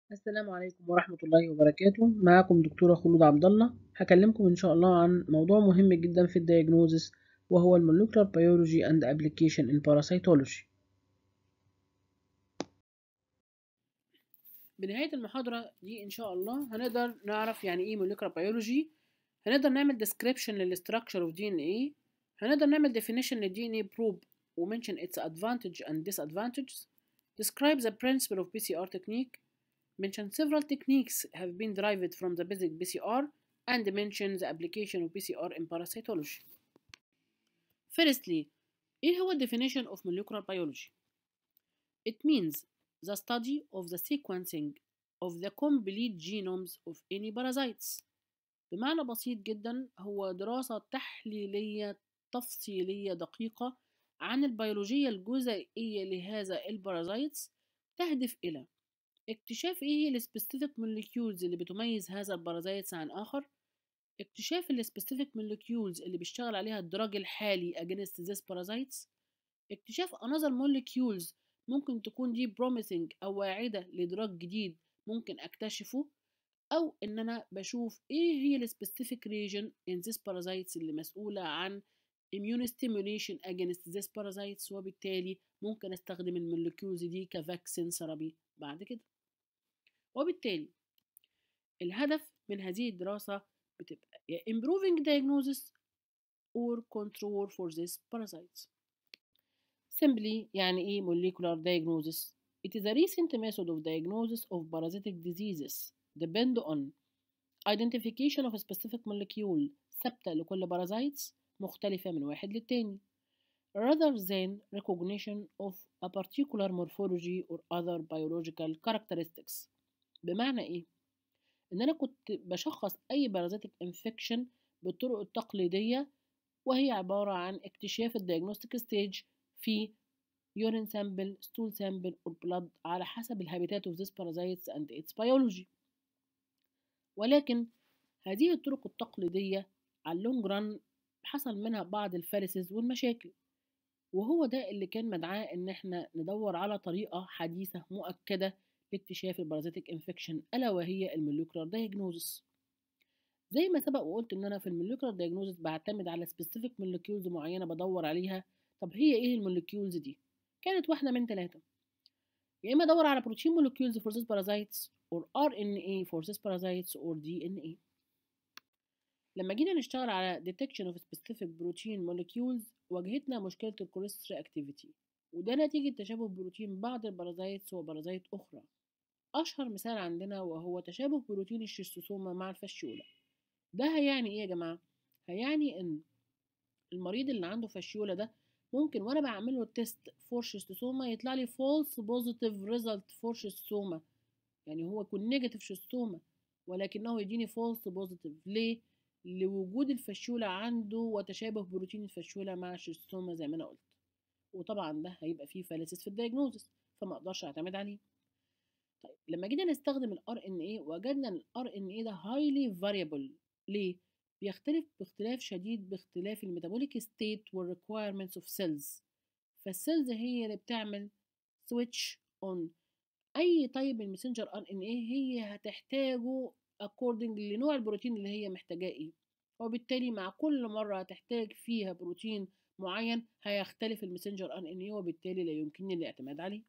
السلام عليكم ورحمة الله وبركاته. معكم دكتورة خلود عبد الله. هكلمكم إن شاء الله عن موضوع مهم جدا في الدياجنوزس، وهو المولكيولر بيولوجي and application in parasitology. بنهاية المحاضرة دي إن شاء الله هنقدر نعرف يعني إيه molecular biology، هنقدر نعمل description للstructure of DNA، هنقدر نعمل definition لل DNA probe وmention its advantage and disadvantages، describe the principle of PCR technique، mention several techniques have been derived from the basic PCR, and mention the application of PCR in parasitology. Firstly, إيه هو definition of molecular biology? It means the study of the sequencing of the complete genomes of any parasites. بمعنى بسيط جدا هو دراسة تحليلية تفصيلية دقيقة عن البيولوجية الجزيئية لهذا البارازايتس، تهدف إلى اكتشاف ايه هي السبيسيفيك موليكيولز اللي بتميز هذا البارازايتس عن آخر، اكتشاف السبيسيفيك موليكيولز اللي بيشتغل عليها الدراج الحالي against this parasites، اكتشاف another molecules ممكن تكون دي promising أو واعدة لدراج جديد ممكن أكتشفه، أو إن أنا بشوف إيه هي السبيسيفيك region in this parasites اللي مسؤولة عن immune stimulation against this parasites، وبالتالي ممكن أستخدم الموليكيولز دي كفاكسين ثيرابي بعد كده. وبالتالي الهدف من هذه الدراسة بتبقى يا improving diagnosis or control for these parasites. Simply يعني إيه molecular diagnosis؟ It is a recent method of diagnosis of parasitic diseases depend on identification of a specific molecule ثابتة لكل parasites مختلفة من واحد للتاني rather than recognition of a particular morphology or other biological characteristics. بمعنى إيه؟ إن أنا كنت بشخص أي بارازيتك انفكشن بالطرق التقليدية، وهي عبارة عن اكتشاف الدياجنوستيك ستيج في urine sample, stool sample or blood على حسب الهابيتات of this parasites and its biology. ولكن هذه الطرق التقليدية على اللونج ران حصل منها بعض الفالسز والمشاكل، وهو ده اللي كان مدعاه إن احنا ندور على طريقة حديثة مؤكدة لاكتشاف البارازيتك انفكشن، ألا وهي الموليكولار دايجنوزس. زي ما سبق وقلت ان انا في الموليكولار دايجنوزس بعتمد على سبيسيفيك موليكيولز معينه بدور عليها. طب هي ايه الموليكيولز دي؟ كانت واحده من ثلاثه، يا اما ادور على بروتين موليكيولز فور ذيس بارازايتس اور ار ان اي فور ذيس بارازايتس اور دي ان اي. لما جينا نشتغل على ديتكشن اوف سبيسيفيك بروتين موليكيولز واجهتنا مشكله الكوليستري اكتيفيتي، وده نتيجه تشابه بروتين بعض البارازايتس وبارازايت اخرى. اشهر مثال عندنا وهو تشابه بروتين الشيستوسوما مع الفاشيولا. ده هيعني ايه يا جماعه؟ هيعني ان المريض اللي عنده فاشيولا ده ممكن وانا بعمل له تيست فور شيستوسوما يطلع لي فولس بوزيتيف ريزلت فور شيستوسوما، يعني هو يكون نيجاتيف شيستوما ولكنه يديني فولس بوزيتيف. ليه؟ لوجود الفاشيولا عنده وتشابه بروتين الفاشيولا مع الشيستوما زي ما انا قلت، وطبعا ده هيبقى فيه فالسيس في الدايجنوزس فما اقدرش اعتمد عليه. طيب لما جينا نستخدم الار ان اي وجدنا ان الار ان اي ده هايلي فاريبل. ليه؟ بيختلف باختلاف شديد باختلاف الميتابوليك ستيت والريكويرمنتس اوف سيلز، فالسيلز هي اللي بتعمل سويتش اون اي طيب من المسنجر ار ان اي هي هتحتاجه according لنوع البروتين اللي هي محتاجاه ايه، وبالتالي مع كل مرة هتحتاج فيها بروتين معين هيختلف المسنجر ار ان اي، وبالتالي لا يمكنني الاعتماد عليه.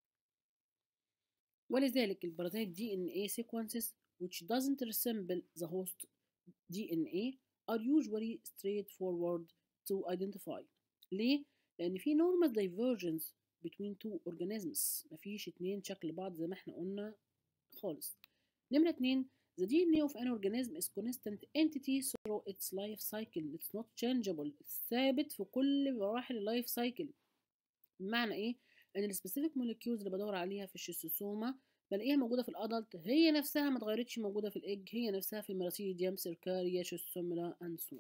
ولذلك البارازيت DNA sequences which doesn't resemble the host DNA are usually straightforward to identify. ليه؟ لأن في normal divergence between two organisms، مفيش اتنين شكل بعض زي ما احنا قلنا خالص. نمرة اتنين، the DNA of an organism is constant entity through its life cycle. It's not changeable. ثابت في كل مراحل اللايف سايكل. بمعنى ايه؟ ان السبيسيفيك موليكيولز اللي بدور عليها في الشيستوسوما بلاقيها موجوده في الادلت هي نفسها ما اتغيرتش موجوده في الايج، هي نفسها في الميراسيديوم سيركاريا شيستوميلا اند سو.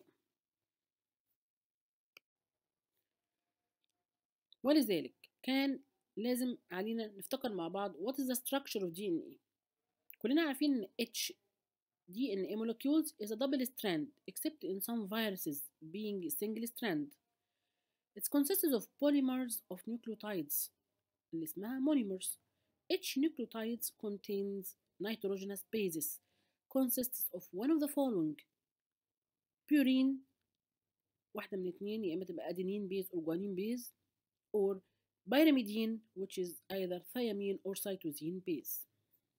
ولذلك كان لازم علينا نفتكر مع بعض what is the structure of DNA. كلنا عارفين ان H DNA molecules is a double strand except in some viruses being a single strand. It consists of polymers of nucleotides اللي اسمها monomers Each nucleotide contains nitrogenous bases, consists of one of the following: purine واحدة من اتنين، يا إما تبقى adenine base or guanine base، or pyrimidine which is either thiamine or cytosine base.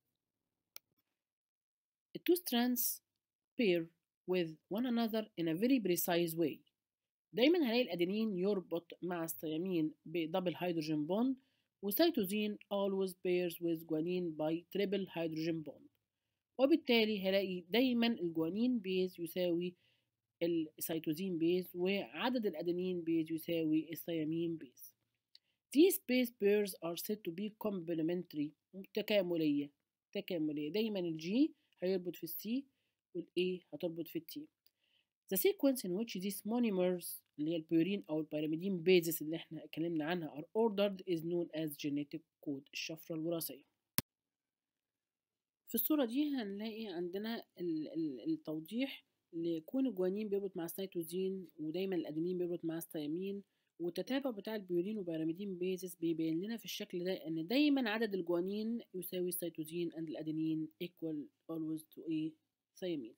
The two strands pair with one another in a very precise way. دايما هلاقي الأدينين يربط مع الثيامين بدبل هيدروجين بوند، والسيتوزين always pairs with guanine by triple hydrogen bond. وبالتالي هلاقي دايما الجوانين بيز يساوي السيتوزين بيز، وعدد الأدينين بيز يساوي الثيامين بيز. These base pairs are said to be complementary، تكاملية. دايما الجي هيربط في السي والA هتربط في التي. The sequence in which these monomers اللي هي البيورين أو البيراميدين bases اللي احنا اتكلمنا عنها are ordered is known as genetic code، الشفرة الوراثية. في الصورة دي هنلاقي عندنا التوضيح لكون الجوانين بيربط مع السيتوزين، ودايما الأدينين بيربط مع الثيامين، والتتابع بتاع البيورين وبيراميدين بيزس بيبين لنا في الشكل ده ان دايما عدد الجوانين يساوي السيتوزين and الأدينين equal always to a ثيامين.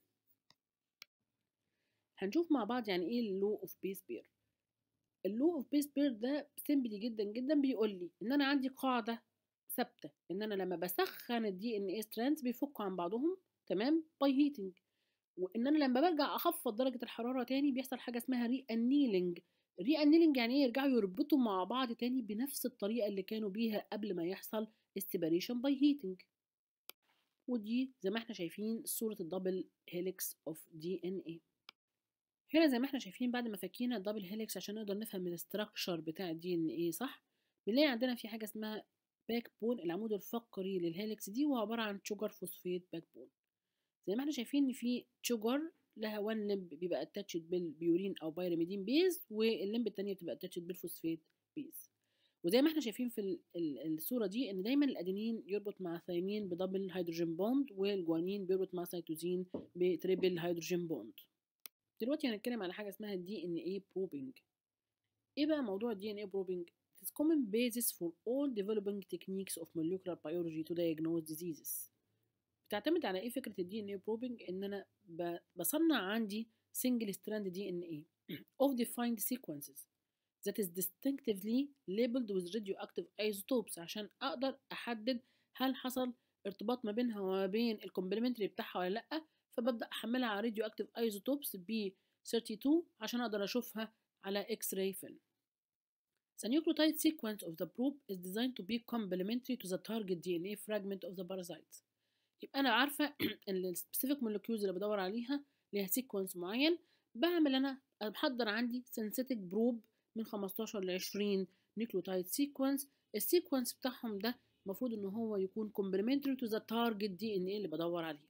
هنشوف مع بعض يعني ايه اللو اوف بيس بير. اللو اوف بيس بير ده سيمبلي جدا جدا بيقول لي ان انا عندي قاعده ثابته ان انا لما بسخن الدي ان اي ستراندز بيفكوا عن بعضهم تمام باي هيتنج، وان انا لما برجع اخفض درجه الحراره تاني بيحصل حاجه اسمها ري انيلنج. ري انيلنج يعني ايه؟ يرجعوا يربطوا مع بعض تاني بنفس الطريقه اللي كانوا بيها قبل ما يحصل استيبريشن باي هيتنج. ودي زي ما احنا شايفين صوره الدبل هيليكس اوف دي ان اي. هنا زي ما احنا شايفين بعد ما فكينا الدبل هيليكس عشان نقدر نفهم الاستراكشر بتاع الدي ان ايه صح، بنلاقي عندنا في حاجه اسمها باك بون، العمود الفقري للهيليكس دي، وهو عباره عن شوجر فوسفيت باك بون. زي ما احنا شايفين ان في شوجر لها وان لمب بيبقى اتاتشد بالبيورين او بايرميدين بيز، واللمب التانية بتبقى اتاتشد بالفوسفيت بيز. وزي ما احنا شايفين في الصوره دي ان دايما الادينين يربط مع ثيامين بدبل هيدروجين بوند، والجوانين بيربط مع سيتوزين بتريبل هيدروجين بوند. دلوقتي هنتكلم على حاجه اسمها الدي ان اي بروبنج. ايه بقى موضوع الدي ان اي بروبنج؟ It is common basis for all developing techniques of molecular biology to diagnose diseases. بتعتمد على ايه فكره الدي ان اي بروبنج؟ ان انا بصنع عندي single strand DNA of defined sequences that is distinctively labeled with radioactive isotopes عشان اقدر احدد هل حصل ارتباط ما بينها وما بين الكومبلمنتري بتاعها ولا لا، فببدا احملها على radioactive isotopes ب 32 عشان اقدر اشوفها على اكس راي فيلم. The nucleotide sequence of the probe is designed to be complementary to the target DNA fragment of the parasites. يبقى انا عارفه ان السبيسيفيك مولكيولز اللي بدور عليها ليها سيكونس معين، بعمل انا بحضر عندي سينثيتك بروب من 15 ل 20 نيوكليوتايد سيكونس. السيكونس بتاعهم ده المفروض ان هو يكون complementary to the target DNA اللي بدور عليه.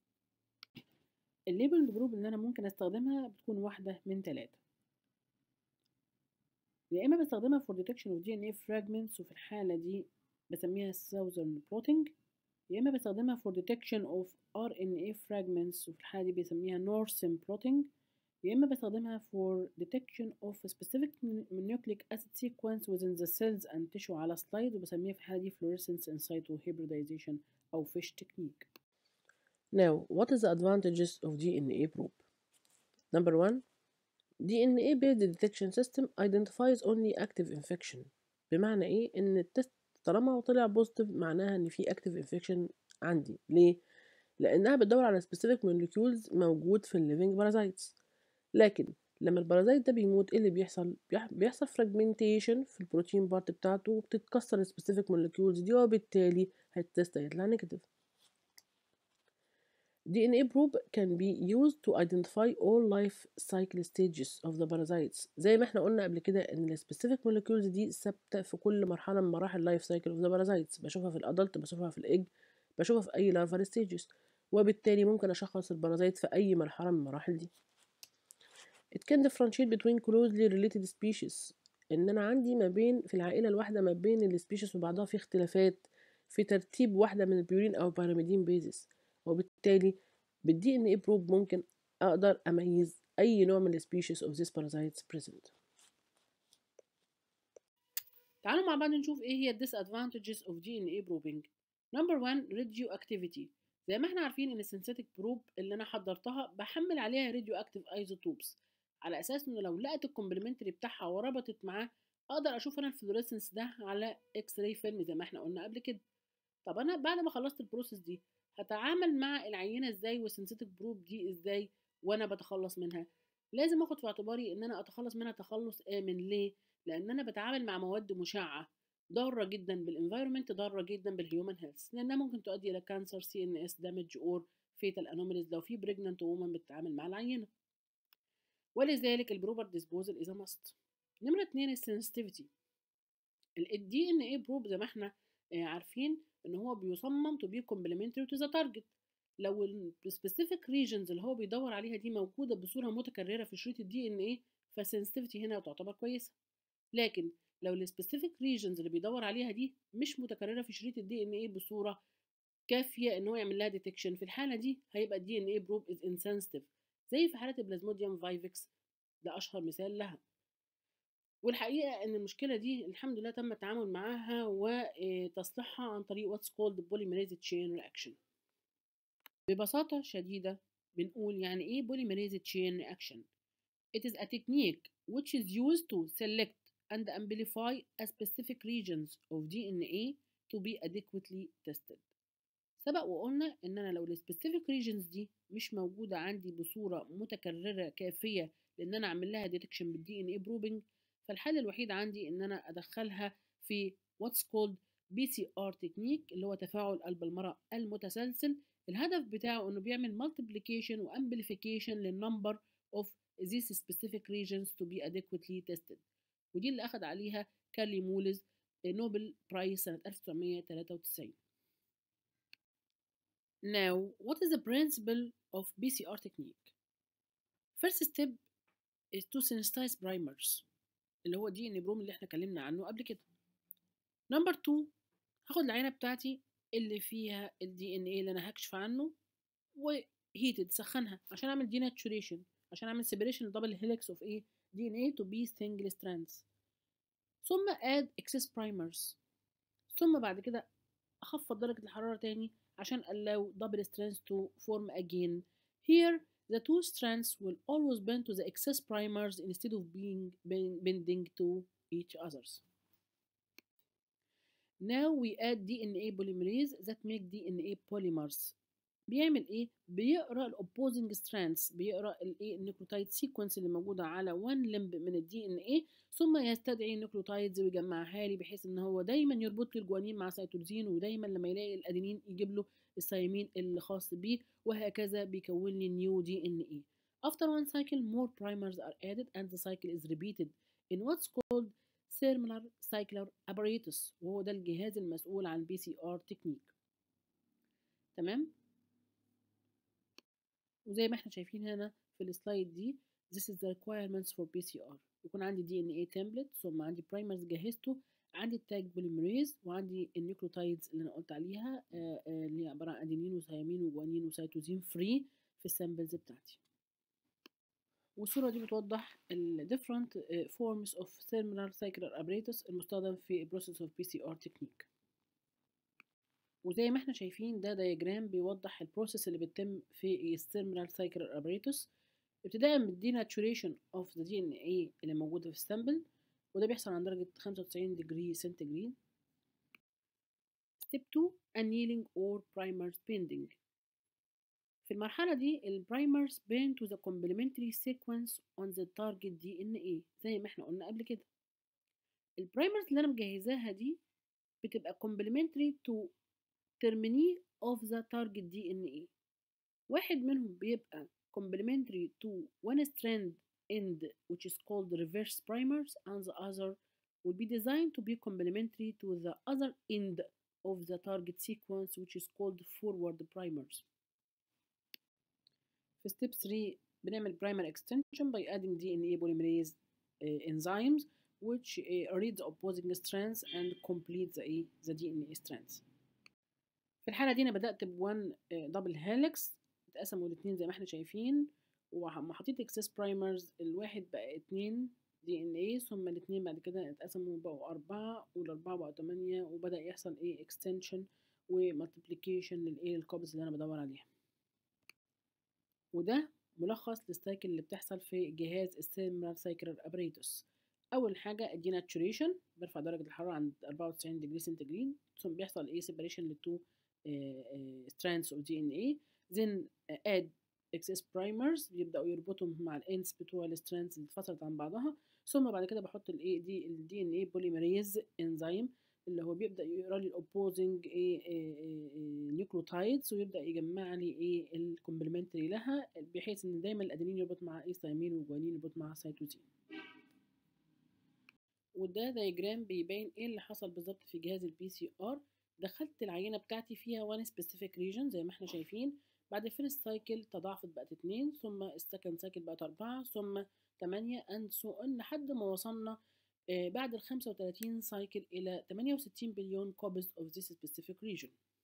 الليبل بروب اللي انا ممكن استخدمها بتكون واحده من 3، يا اما بستخدمها for detection of DNA fragments وفي الحاله دي بسميها Southern blotting، يا اما بستخدمها for detection of RNA fragments وفي الحالة دي بيسميها Northern blotting، يا اما بستخدمها for detection of a specific nucleic acid sequence within the cells and tissue على سلايد، وبسميها في الحالة دي fluorescence in situ hybridization أو FISH technique. Now, what is the advantages of DNA probe? Number 1. DNA-based detection system identifies only active infection. بمعنى ايه؟ ان التست طالما طلع بوزيتيف معناها ان في active infection عندي. ليه؟ لانها بتدور على specific molecules موجود في living parasites. لكن لما البارازايت ده بيموت ايه اللي بيحصل؟ بيحصل fragmentation في البروتين بارت بتاعته وبتتكسر specific molecules دي، وبالتالي التست هيطلع نيجاتيف. DNA probe can be used to identify all life cycle stages of the parasites. زي ما احنا قلنا قبل كده ان السبيسيفيك molecules دي ثابته في كل مرحله من مراحل life cycle of the parasites. بشوفها في الادلت، بشوفها في الايج، بشوفها في اي larval stages، وبالتالي ممكن اشخص البارازيت في اي مرحله من المراحل دي. It can differentiate between closely related species. ان انا عندي ما بين في العائله الواحده ما بين السبيشيز وبعضها في اختلافات في ترتيب واحده من البيورين او البيراميدين بيزس، وبالتالي بالدي ان اي بروب ممكن اقدر اميز اي نوع من السبيشيز of these parasites present. تعالوا مع بعض نشوف ايه هي disadvantages of DNA probing. Number 1 radioactivity. زي ما احنا عارفين ان السينثيتك بروب اللي انا حضرتها بحمل عليها radioactive isotopes على اساس انه لو لقت الكومبلمنتري بتاعها وربطت معاه اقدر اشوف انا الفلوريسنس ده على اكس راي فيلم زي ما احنا قلنا قبل كده. طب انا بعد ما خلصت البروسيس دي هتعامل مع العينه ازاي والسينثيتك بروب دي ازاي وانا بتخلص منها؟ لازم اخد في اعتباري ان انا اتخلص منها تخلص امن. ليه؟ لان انا بتعامل مع مواد مشعه ضاره جدا بالانفايرمنت، ضاره جدا بالهيومن هيلث، لانها ممكن تؤدي الى كانسر، سي ان اس دامج، اور فيتال انوماليز لو في بريجننت وومن بتتعامل مع العينه. ولذلك البروبر ديسبوزل از ماست. نمره 2 السنسيتيفيتي. الدي ان اي بروب زي ما احنا عارفين ان هو بيصمم to be complementary to the target. لو السبيسيفيك regions اللي هو بيدور عليها دي موجوده بصوره متكرره في شريط الدي ان اي فالسنسيتيفيتي هنا تعتبر كويسه. لكن لو السبيسيفيك regions اللي بيدور عليها دي مش متكرره في شريط الدي ان اي بصوره كافيه ان هو يعمل لها ديتكشن، في الحاله دي هيبقى الدي ان اي بروب از انسنسيتيف، زي في حاله البلازموديوم فايفكس، ده اشهر مثال لها. والحقيقة إن المشكلة دي الحمد لله تم التعامل معاها وتصليحها عن طريق what's called polymerase chain reaction. ببساطة شديدة بنقول يعني إيه polymerase chain reaction. It is a technique which is used to select and amplify a specific regions of DNA to be adequately tested. سبق وقلنا إن أنا لو السبيسيفيك regions دي مش موجودة عندي بصورة متكررة كافية لأن أنا أعمل لها ديتكشن بالدي إن إيه بروبنج، فالحل الوحيد عندي إن أنا أدخلها في what's called PCR technique اللي هو تفاعل قلب المرأة المتسلسل. الهدف بتاعه إنه بيعمل multiplication و amplification للنمبر of these specific regions to be adequately tested. ودي اللي أخد عليها كارلي مولز نوبل برايز سنة 1993. Now, what is the principle of PCR technique? First step is to sensitize primers اللي هو دي ان بروم اللي احنا اتكلمنا عنه قبل كده. نمبر 2 هاخد العينه بتاعتي اللي فيها الدي ان ايه اللي انا هكشف عنه وهيتد سخنها عشان اعمل دي ناتشوريشن، عشان اعمل سيبريشن دبل هيليكس اوف ايه دي ان ايه تو بي سنجل ستراندز. ثم add excess primers. ثم بعد كده أخفض درجة الحرارة تاني عشان allow double strands to form again. Here the two strands will always bend to the excess primers instead of bending to each others. Now we add DNA polymerase that make DNA polymers. بيعمل ايه؟ بيقرا الاوبوزنج ستراندز، بيقرا الايه النيوكليوتايد سيكونس اللي موجوده على وان لمب من الدي ان ايه، ثم يستدعي النيوكليوتايدز ويجمعها لي بحيث ان هو دايما يربط لي الجوانين مع سيتوزين، ودايما لما يلاقي الادينين يجيب له الثيامين اللي خاص بيه، وهكذا بيكون لي نيو دي ان ايه. After one cycle more primers are added and the cycle is repeated in what's called thermal cycler apparatus، وهو ده الجهاز المسؤول عن PCR تكنيك. تمام؟ وزي ما احنا شايفين هنا في السلايد دي this is the requirements for PCR. يكون عندي DNA template، ثم عندي primers جهزته، عندي التاج بوليمريز، وعندي النيوكليوتايدز اللي انا قلت عليها اللي هي عباره عن ادينين وثيامين وجوانين وسيتوزين فري في السامبلز بتاعتي. والصوره دي بتوضح ال different forms of thermal cycler apparatus المستخدم في process of PCR technique. وزي ما احنا شايفين ده دياجرام بيوضح البروسيس اللي بتتم في الثيرمال سايكلر ابريتوس، ابتداء من الديناتشوريشن اوف ذا دي ان ايه اللي موجوده في السامبل، وده بيحصل عند درجه 95 ديجري سنتيجريد. ستيب 2 annealing or primer bending. في المرحله دي البرايمرز bend to the complementary sequence on the target DNA زي ما احنا قلنا قبل كده. البرايمرز اللي انا مجهزاها دي بتبقى complementary to termini of the target DNA. واحد منهم بيبقى complementary to one strand end which is called reverse primers, and the other will be designed to be complementary to the other end of the target sequence which is called forward primers. في step 3 بنعمل primer extension by adding DNA polymerase enzymes which read the opposing strands and complete the DNA strands. في الحالة دي أنا بدأت بوان دبل هيلكس، اتقسموا الاتنين زي ما احنا شايفين، وما حطيت اكسس برايمرز الواحد بقى 2 DNA، ثم الاتنين بعد كده اتقسموا بقوا 4 والأربعة بقوا 8، وبدأ يحصل ايه extension ومultiplication للايه الكوبز اللي أنا بدور عليها. وده ملخص للسايكل اللي بتحصل في جهاز السيلولار سايكلر ابريتوس. اول حاجه الديناتشوريشن، برفع درجه الحراره عند 94 ديجري سنتيجريد، ثم بيحصل ايه سيبريشن للتو ستراندز اوف دي ان اي، then اد اكسس برايمرز بيبداوا يربطهم مع الاندز بتوع الستراندز اللي اتفصلت عن بعضها، ثم بعد كده بحط الايه دي الدي ان اي بوليمريز انزيم اللي هو بيبدا يقرا لي الاوبوزنج نيوكليوتايدز ويبدا يجمع لي ايه الكومبلمنتري لها، بحيث ان دايما الادينين يربط مع ايه ثايمين والجوانين يربط مع سيتوزين. وده دايجرام بيبين ايه اللي حصل بالظبط في جهاز البي سي ار. دخلت العينه بتاعتي فيها وان سبيسيفيك ريجن زي ما احنا شايفين، بعد الفيرست سايكل تضاعفت بقت 2، ثم السكند سايكل بقت 4، ثم 8 اند سو اون لحد ما وصلنا بعد ال 35 سايكل إلى 68 بليون كوبيز of this specific region.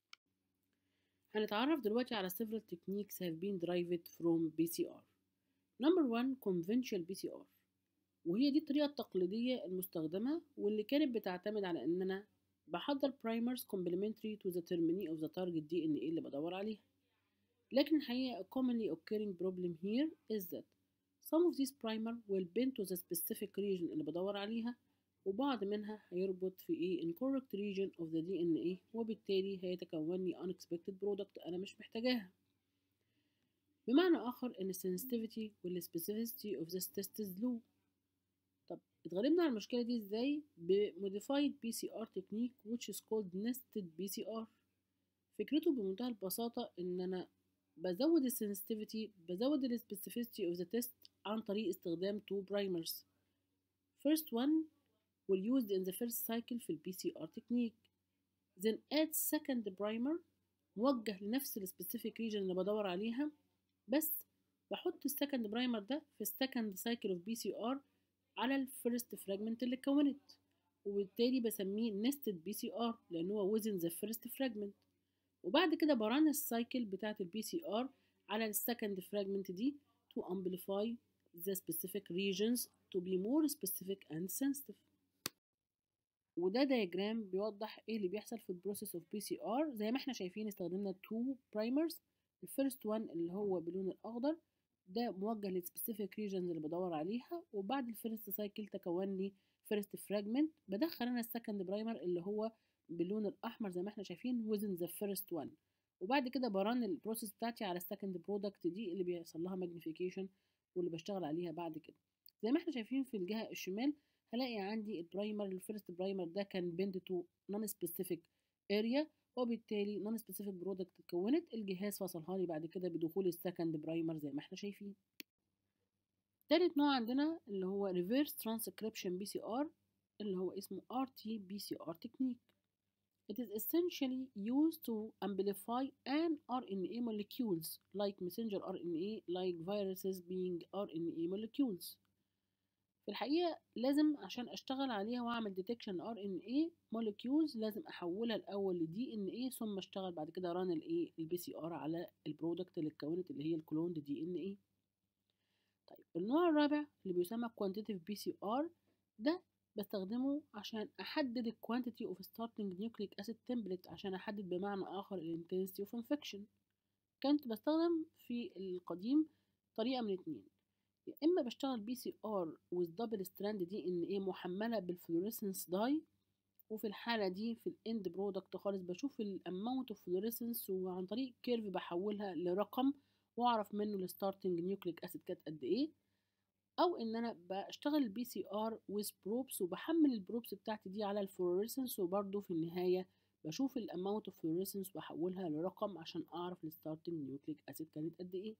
هنتعرف دلوقتي على several techniques have been derived from PCR. Number 1 conventional PCR، وهي دي الطريقة التقليدية المستخدمة واللي كانت بتعتمد على إن أنا بحضر primers complementary to the termini of the target DNA اللي بدور عليها. لكن الحقيقة a commonly occurring problem here is that some of these primer will bind to the specific region اللي بدور عليها، وبعض منها هيربط في ايه incorrect region of the DNA، وبالتالي هيتكون لي unexpected product أنا مش محتاجاها. بمعنى آخر إن sensitivity وال specificity of this test is low. طب اتغلبنا على المشكلة دي ازاي؟ ب modified PCR technique which is called nested PCR. فكرته بمنتهى البساطة إن أنا بزود السنسيتيفيتي بزود السبيسيفيستي of the test عن طريق استخدام two primers. First one will used in the first cycle في ال PCR technique. Then add second primer موجه لنفس ال specific region اللي بدور عليها، بس بحط السكند برايمر ده في السكند cycle of PCR على الفيرست fragment اللي اتكونت، وبالتالي بسميه nested PCR لأن هو within the first fragment. وبعد كده بران السايكل بتاعة البي سي ار على السكند فراجمنت دي to amplify the specific regions to be more specific and sensitive. وده دايجرام بيوضح ايه اللي بيحصل في البروسيس اوف بي سي ار. زي ما احنا شايفين استخدمنا تو برايمرز. الفيرست وان اللي هو باللون الاخضر ده موجه للسبيسيفيك ريجنز اللي بدور عليها، وبعد الفيرست سايكل تكون لي فيرست فراجمنت، بدخل انا السكند برايمر اللي هو باللون الاحمر زي ما احنا شايفين within the first one، وبعد كده بران البروسيس بتاعتي على السكند برودكت دي اللي بيحصل لها ماجنيفيكيشن واللي بشتغل عليها بعد كده. زي ما احنا شايفين في الجهه الشمال هلاقي عندي البرايمر الفيرست برايمر ده كان بيند تو نون سبيسيفيك اريا، وبالتالي نون سبيسيفيك برودكت اتكونت، الجهاز فصلها لي بعد كده بدخول السكند برايمر زي ما احنا شايفين. تالت نوع عندنا اللي هو reverse transcription PCR اللي هو اسمه RT-PCR technique. It is essentially used to amplify an RNA molecules like messenger RNA like viruses being RNA molecules. في الحقيقة لازم عشان أشتغل عليها وأعمل detection RNA molecules لازم أحولها الأول ل DNA، ثم أشتغل بعد كده ران ال PCR على البرودكت اللي اتكونت اللي هي الكلوند DNA. طيب النوع الرابع اللي بيسمى quantitative PCR ده بستخدمه عشان أحدد ال quantity of starting nucleic acid template، عشان أحدد بمعنى آخر ال intensity of infection. كنت بستخدم في القديم طريقة من اتنين، يا إما بشتغل PCR with double strand DNA محملة بالفلوريسنس داي، وفي الحالة دي في الاند برودكت خالص بشوف الاماونت اوف فلوريسنس وعن طريق كيرف بحولها لرقم واعرف منه الستارتنج نيوكليك اسيد كانت قد ايه. او ان انا بشتغل البي سي ار ويز بروبس وبحمل البروبس بتاعتي دي على الفلوريسنس، وبرده في النهايه بشوف الاماونت اوف فلوريسنس وبحولها لرقم عشان اعرف الستارتنج نيوكليك اسيد كانت قد ايه.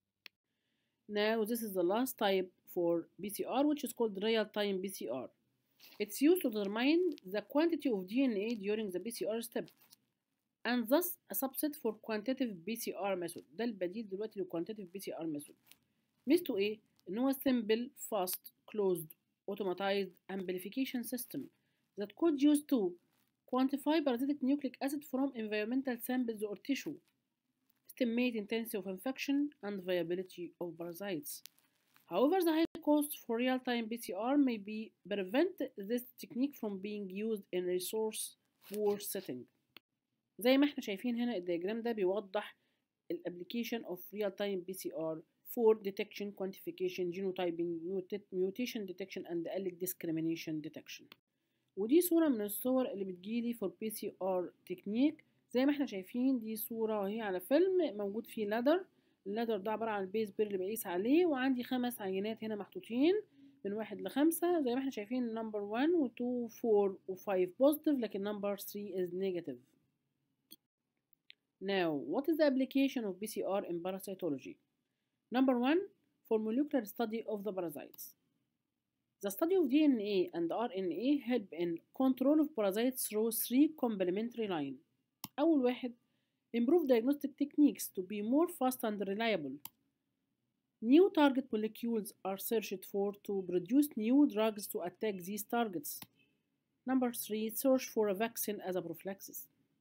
Now this is the last type for PCR which is called real-time PCR. It's used to determine the quantity of DNA during the PCR step and thus a subset for quantitative PCR method. ده البديل دلوقتي لل quantitative PCR method. ميزته ايه؟ ان هو simple, fast, closed, automatized amplification system that could use to quantify parasitic nucleic acid from environmental samples or tissue, estimate intensity of infection and viability of parasites. However, the high cost for real-time PCR may be prevent this technique from being used in resource poor setting. زي ما احنا شايفين هنا الدياجرام ده بيوضح الابليكيشن of real-time PCR for detection, quantification, genotyping, mutation detection and early discrimination detection. ودي صورة من الصور اللي بتجيلي for PCR technique. زي ما احنا شايفين دي صورة وهي على فيلم موجود فيه لادر. اللادر ده عبارة عن البيس بير اللي بقيس عليه، وعندي 5 عينات هنا محطوطين من 1 ل5. زي ما احنا شايفين نمبر 1 و 2 4 و 5 positive، لكن نمبر 3 is negative. Now, what is the application of PCR in parasitology? Number 1, for molecular study of the parasites. The study of DNA and RNA help in control of parasites through 3 complementary lines. أول واحد, improve diagnostic techniques to be more fast and reliable. New target molecules are searched for to produce new drugs to attack these targets. Number 3, search for a vaccine as a prophylaxis.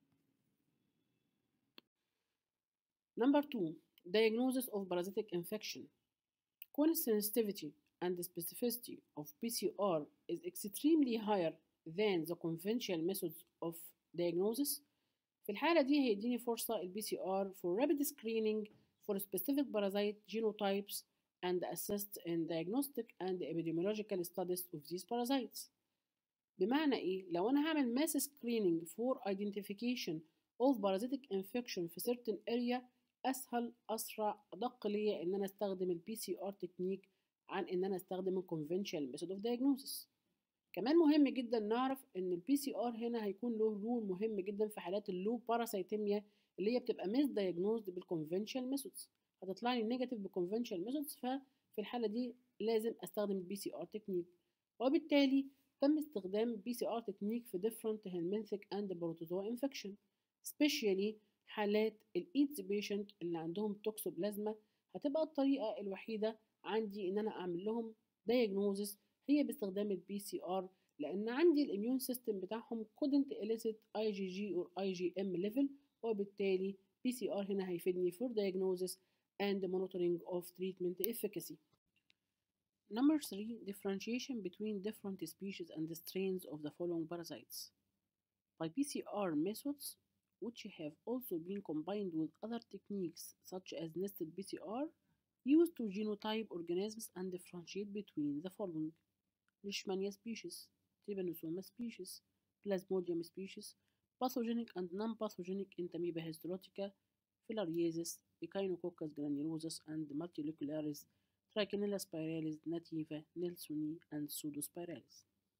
Number 2, diagnosis of parasitic infection. Quality sensitivity and specificity of PCR is extremely higher than the conventional methods of diagnosis. في الحالة دي هيديني فرصة ال PCR for rapid screening for specific parasite genotypes and assist in diagnostic and epidemiological studies of these parasites. بمعنى إيه؟ لو أنا هعمل mass screening for identification of parasitic infection في certain area، أسهل أسرع أدق ليا إن أنا أستخدم ال PCR technique عن إن أنا أستخدم ال conventional method of diagnosis. كمان مهم جدا نعرف إن ال PCR هنا هيكون له رول مهم جدا في حالات اللو باراسيتيميا اللي هي بتبقى misdiagnosed بال conventional methods. هتطلع لي نيجاتيف بال conventional methods، ففي الحالة دي لازم أستخدم ال PCR technique. وبالتالي تم استخدام PCR technique في different helminthic and protozoa infection، especially حالات الإيدز بيشنت اللي عندهم توكسوبلازما. هتبقى الطريقة الوحيدة عندي إن أنا أعمل لهم diagnosis هي باستخدام ال PCR، لأن عندي الإميون سيستم بتاعهم couldn't elicit IgG or IgM level، وبالتالي PCR هنا هيفيدني for diagnosis and monitoring of treatment efficacy. Number 3, differentiation between different species and strains of the following parasites. By PCR methods, which have also been combined with other techniques such as nested PCR, used to genotype organisms and differentiate between the following: Leishmania species, Trypanosoma species, Plasmodium species, pathogenic and non-pathogenic Entamoeba histolytica, Filariasis, Echinococcus granulosus, and Multilocularius, Trichinella spiralis, Nativa, Nelsoni, and Pseudospiralis.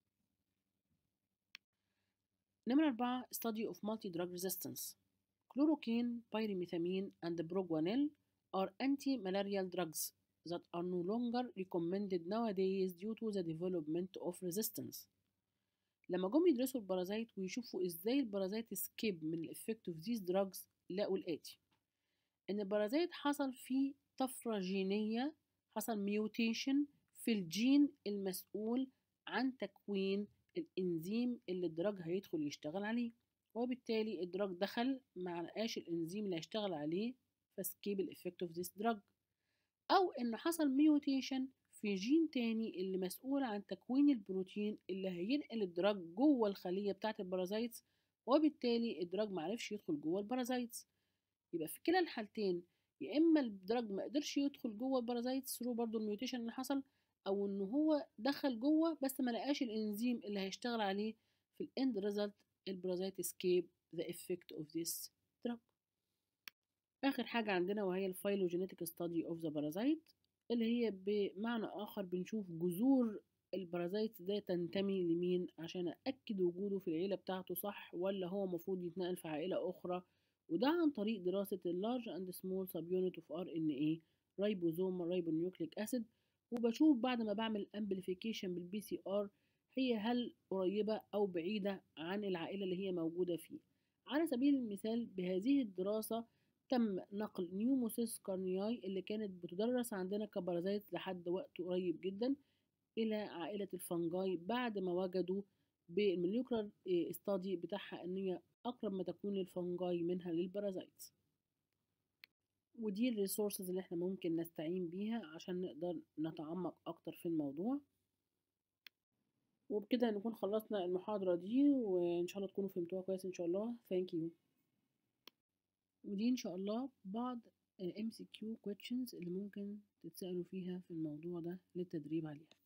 نمرة 4, study of multi-drug resistance. Chloroquine, pyrimethamine, and proguanil are anti-malarial drugs that are no longer recommended nowadays due to the development of resistance. لما جم يدرسوا البارازيت ويشوفوا ازاي البارازيت اسكيب من الافكت اوف these drugs، لقوا الآتي: ان البارازيت حصل فيه طفرة جينية، حصل ميوتيشن في الجين المسؤول عن تكوين الانزيم اللي الدراج هيدخل يشتغل عليه، وبالتالي الدراج دخل ما لقاش الانزيم اللي هيشتغل عليه فسكيب الافكت اوف ذيس دراج. او ان حصل ميوتيشن في جين تاني اللي مسؤول عن تكوين البروتين اللي هينقل الدراج جوه الخلية بتاعة البارازيتس، وبالتالي الدراج معرفش يدخل جوه البارازيتس. يبقى في كلا الحالتين يا اما الدراج ما قدرش يدخل جوه البارازيتس ثرو برضو الميوتيشن اللي حصل، او ان هو دخل جوه بس ما لقاش الانزيم اللي هيشتغل عليه. في الاند ريزلت البارازيت اسكيب ذا افكت اوف ذيس دراج. اخر حاجه عندنا وهي الفايلوجينيتك ستادي اوف ذا بارازيت، اللي هي بمعنى اخر بنشوف جذور البارازيت ده تنتمي لمين عشان أأكد وجوده في العيلة بتاعته صح ولا هو مفروض يتنقل في عائلة أخرى، وده عن طريق دراسة اللارج اند سمول سب يونت اوف RNA رايبوزوم رايبونيوكليك أسيد. وبشوف بعد ما بعمل امبليفيكيشن بالبي سي ار هي هل قريبة أو بعيدة عن العائلة اللي هي موجودة فيه. على سبيل المثال بهذه الدراسة تم نقل نيوموسيس كارنياي اللي كانت بتدرس عندنا كبارازيت لحد وقت قريب جدا إلى عائلة الفنجاي بعد ما وجدوا بالموليكولار ستادي بتاعها إن هي أقرب ما تكون للفنجاي منها للبارازيت. ودي الريسورسز اللي احنا ممكن نستعين بيها عشان نقدر نتعمق اكتر في الموضوع. وبكده نكون خلصنا المحاضرة دي، وان شاء الله تكونوا فهمتوها كويس ان شاء الله. ثانك يو. ودي ان شاء الله بعض MCQ questions اللي ممكن تتسألوا فيها في الموضوع ده للتدريب عليها.